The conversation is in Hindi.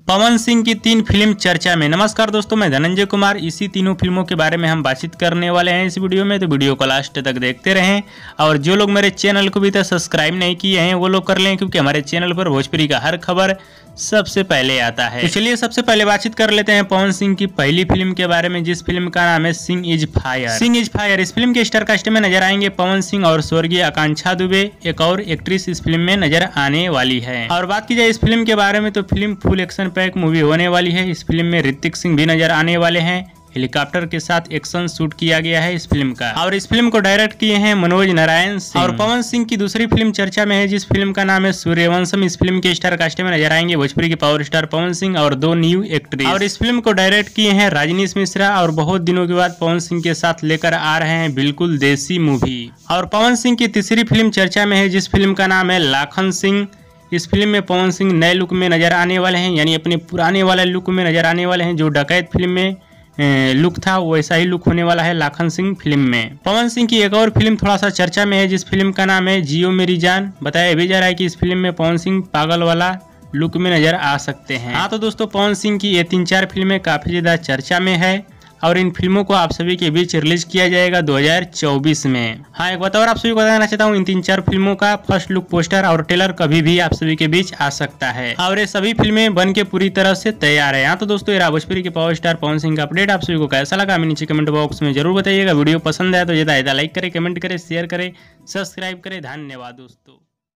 पवन सिंह की 3 फिल्म चर्चा में। नमस्कार दोस्तों, मैं धनंजय कुमार। इसी तीनों फिल्मों के बारे में हम बातचीत करने वाले हैं इस वीडियो में, तो वीडियो को लास्ट तक देखते रहें। और जो लोग मेरे चैनल को भी तक सब्सक्राइब नहीं किए हैं वो लोग कर लें, क्योंकि हमारे चैनल पर भोजपुरी का हर खबर सबसे पहले आता है। तो चलिए सबसे पहले बातचीत कर लेते हैं पवन सिंह की पहली फिल्म के बारे में, जिस फिल्म का नाम है Singh is fire. Singh is fire इस फिल्म के स्टार कास्ट में नजर आएंगे पवन सिंह और स्वर्गीय आकांक्षा दुबे, एक और एक्ट्रेस इस फिल्म में नजर आने वाली है। और बात की जाए इस फिल्म के बारे में, तो film full action pack movie होने वाली है। इस फिल्म में ऋतिक सिंह भी नजर आने वाले हैं। हेलीकॉप्टर के साथ एक्शन शूट किया गया है इस फिल्म का, और इस फिल्म को डायरेक्ट किए हैं मनोज नारायण सिंह। और पवन सिंह की दूसरी फिल्म चर्चा में है, जिस फिल्म का नाम है सूर्यवंशम। इस फिल्म के स्टार कास्ट में नजर आएंगे भोजपुरी के पावर स्टार पवन सिंह और 2 न्यू एक्ट्रेस। और इस फिल्म को डायरेक्ट किए हैं राजनीश मिश्रा, और बहुत दिनों के बाद पवन सिंह के साथ लेकर आ रहे हैं बिल्कुल देसी मूवी। और पवन सिंह की तीसरी फिल्म चर्चा में है, जिस फिल्म का नाम है लाखन सिंह। इस फिल्म में पवन सिंह नए लुक में नजर आने वाले हैं, यानी अपने पुराने वाले लुक में नजर आने वाले हैं। जो डकैत फिल्म में लुक था वैसा ही लुक होने वाला है लाखन सिंह फिल्म में। पवन सिंह की एक और फिल्म थोड़ा सा चर्चा में है, जिस फिल्म का नाम है जियो मेरी जान। बताया भी जा रहा है कि इस फिल्म में पवन सिंह पागल वाला लुक में नजर आ सकते हैं। हाँ तो दोस्तों, पवन सिंह की ये 3-4 फिल्में काफी ज्यादा चर्चा में है, और इन फिल्मों को आप सभी के बीच रिलीज किया जाएगा 2024 में। हाँ, एक बात और आप सभी को बताना चाहता हूँ, इन 3-4 फिल्मों का फर्स्ट लुक पोस्टर और ट्रेलर कभी भी आप सभी के बीच आ सकता है, और ये सभी फिल्में बन के पूरी तरह से तैयार है। हाँ तो दोस्तों, ये भोजपुरी के पावर स्टार पवन सिंह का अपडेट आप सभी को कैसा लगा हमें नीचे कमेंट बॉक्स में जरूर बताइएगा। वीडियो पसंद आया तो ज्यादा लाइक करे, कमेंट करे, शेयर करे, सब्सक्राइब करे। धन्यवाद दोस्तों।